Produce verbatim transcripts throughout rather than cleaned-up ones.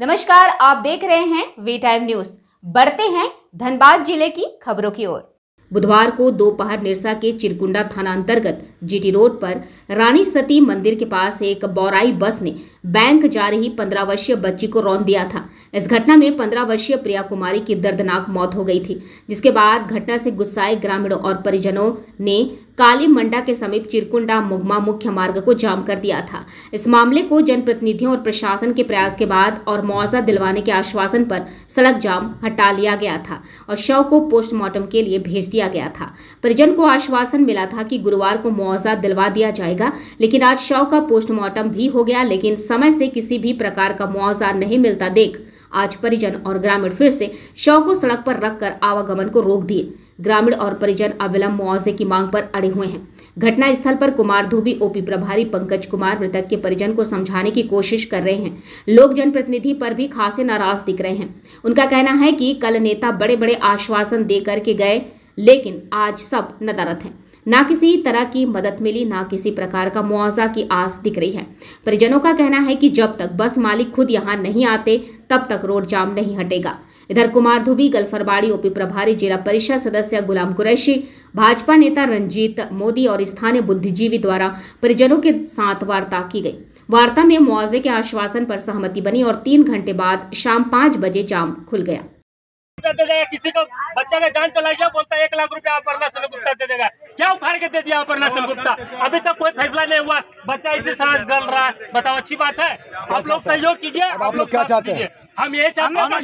नमस्कार, आप देख रहे हैं वी टाइम न्यूज। बढ़ते हैं धनबाद जिले की खबरों की ओर। बुधवार को दोपहर निरसा के चिरकुंडा थाना अंतर्गत जीटी रोड पर रानी सती मंदिर के पास एक बौराई बस ने बैंक जा रही पंद्रह वर्षीय बच्ची को रौंद दिया था। इस घटना में पंद्रह वर्षीय प्रिया कुमारी की दर्दनाक मौत हो गई थी, जिसके बाद घटना से गुस्साए ग्रामीणों और परिजनों ने काली मंडा के समीप चिरकुंडा मुगमा मुख्य मार्ग को जाम कर दिया था। इस मामले को जनप्रतिनिधियों और प्रशासन के प्रयास के बाद और मुआवजा दिलवाने के आश्वासन पर सड़क जाम हटा लिया गया था और शव को पोस्टमार्टम के लिए भेज दिया गया था। परिजन को आश्वासन मिला था कि गुरुवार को मुआवजा दिलवा दिया जाएगा, लेकिन आज शव का पोस्टमार्टम भी हो गया, लेकिन समय से किसी भी प्रकार का मुआवजा नहीं मिलता देख आज परिजन और ग्रामीण फिर से शव को सड़क पर रखकर आवागमन को रोक दिए। ग्रामीण और परिजन अविलंब मुआवजे की मांग पर अड़े हुए हैं। घटना स्थल पर कुमार धुबी ओपी प्रभारी पंकज कुमार मृतक के परिजन को समझाने की कोशिश कर रहे हैं। लोग जनप्रतिनिधि पर भी खासे नाराज दिख रहे हैं। उनका कहना है कि कल नेता बड़े बड़े आश्वासन दे करके गए, लेकिन आज सब नदारद हैं। ना किसी तरह की मदद मिली, ना किसी प्रकार का मुआवजा की आस दिख रही है। परिजनों का कहना है कि जब तक बस मालिक खुद यहां नहीं आते तब तक रोड जाम नहीं हटेगा। इधर कुमार धुबी गलफरबाड़ी ओपी प्रभारी जिला परिषद सदस्य गुलाम कुरैशी, भाजपा नेता रंजीत मोदी और स्थानीय बुद्धिजीवी द्वारा परिजनों के साथ वार्ता की गई। वार्ता में मुआवजे के आश्वासन पर सहमति बनी और तीन घंटे बाद शाम पाँच बजे जाम खुल गया। दे देगा किसी को बच्चा का जान चला गया, बोलता है एक लाख रुपया अपर्णा सेनगुप्ता दे देगा। क्या उखाड़ के दे दिया अपर्णा सेनगुप्ता? अभी तक कोई फैसला नहीं हुआ। बच्चा इसी सांस गल रहा है। बताओ, अच्छी बात है? आप लोग सहयोग कीजिए। आप लोग क्या चाहते हैं? हम ये चाहते हैं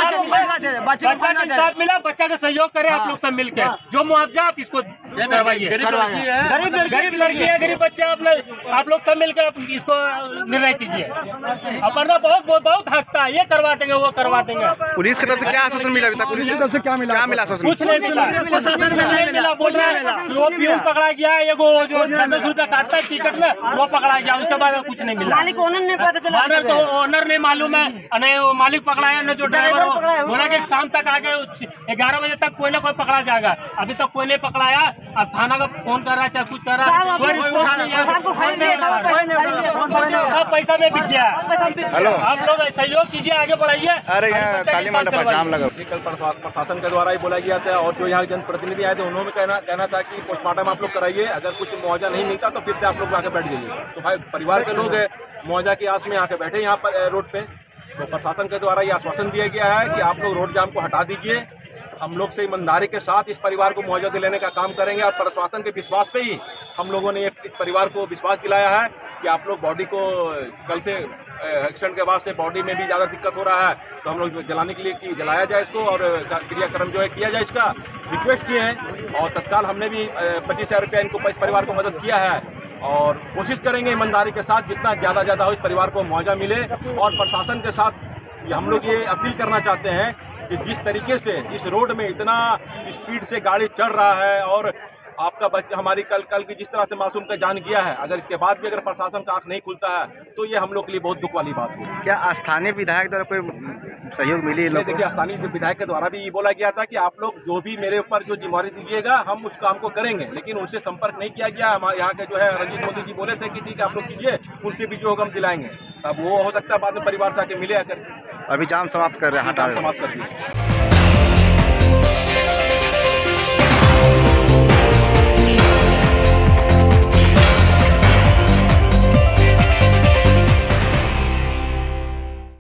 बच्चा का इंसाफ मिला, बच्चा का सहयोग करें आप लोग सब मिलकर। जो मुआवजा आप इसको करवाइए। गरीब लड़की है, गरीब लड़की है, गरीब बच्चा, आप लोग सब मिलकर इसको निर्णय कीजिए। अपर्णा बहुत बहुत हकता है, ये करवा देंगे, वो करवा देंगे। पुलिस की तरफ से क्या आश्वासन मिला? पुलिस की तरफ से क्या मिला? क्या मिला? कुछ नहीं मिला, नहीं मिला। बोल रहा है वो प्यून पकड़ा गया, एगो जो दस रुपया काटता है टिकट में, वो पकड़ा गया। उसके बाद कुछ नहीं मिला। मालिक ओनर ने पता चला, ओनर तो ओनर नहीं मालूम है, नहीं मालिक पकड़ा है, न जो ड्राइवर हो। बोला कि शाम तक आगे ग्यारह बजे तक कोई ना कोई पकड़ा जाएगा। अभी तक कोई नहीं पकड़ाया। अब थाना का फोन कर रहा है, चाहे कुछ कर रहा है, कोई रिस्पॉन्स नहीं है। सब पैसा में बिक गया। आप लोग सहयोग कीजिए, आगे बढ़ाइए। अरे यहाँ काली मंडप पर जाम लगा। कल प्रशासन के द्वारा ही बोला गया था और जो यहाँ जनप्रतिनिधि आए थे उन्होंने कहना कहना था कि पोस्टमार्टम आप लोग कराइए, अगर कुछ मुआवजा नहीं मिलता तो फिर से आप लोग आके बैठ जाइए। तो भाई परिवार के लोग मुआवजा की आस में आके बैठे यहाँ पर रोड पे। तो प्रशासन के द्वारा ये आश्वासन दिया गया है कि आप लोग रोड जाम को हटा दीजिए। हम लोग से ईमानदारी के साथ इस परिवार को मुआवजा दिलाने का काम करेंगे और प्रशासन के विश्वास पे ही हम लोगों ने इस परिवार को विश्वास दिलाया है कि आप लोग बॉडी को कल से एक्सीडेंट के बाद से बॉडी में भी ज़्यादा दिक्कत हो रहा है, तो हम लोग जलाने के लिए कि जलाया जाए इसको और क्रियाक्रम जो है किया जाए। इसका रिक्वेस्ट किए हैं और तत्काल हमने भी पच्चीस हज़ार रुपया इनको इस परिवार को मदद किया है और कोशिश करेंगे ईमानदारी के साथ जितना ज़्यादा ज़्यादा हो इस परिवार को मुआवजा मिले। और प्रशासन के साथ हम लोग ये अपील करना चाहते हैं कि जिस तरीके से इस रोड में इतना स्पीड से गाड़ी चल रहा है और आपका बच्चा हमारी कल कल की जिस तरह से मासूम का जान गया है, अगर इसके बाद भी अगर प्रशासन का आंख नहीं खुलता है तो ये हम लोग के लिए बहुत दुख वाली बात होगी। क्या स्थानीय विधायक द्वारा कोई सहयोग मिली? देखिए, स्थानीय विधायक के द्वारा भी बोला गया था कि आप लोग जो भी मेरे ऊपर जो जिम्मेवारी दीजिएगा हम उस काम को करेंगे, लेकिन उनसे संपर्क नहीं किया गया। हमारे यहाँ के जो है रंजीत मोदी जी बोले थे कि ठीक है आप लोग कीजिए, उनसे भी जो होगा हम दिलाएंगे। अब वो हो सकता है बाद में परिवार से आके मिले आकर। अभी जाम समाप्त कर रहे हैं, समाप्त कर दिए।